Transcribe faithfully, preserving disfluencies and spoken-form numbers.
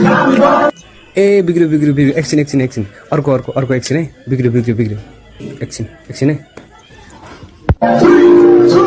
ए बिग्रियो बिग्रियो बिग्रियो एकछिन एकछिन एकछिन अर्को अर्को अर्को एकछिन है बिग्रियो बिग्रियो बिग्रियो एकछिन एकछिन है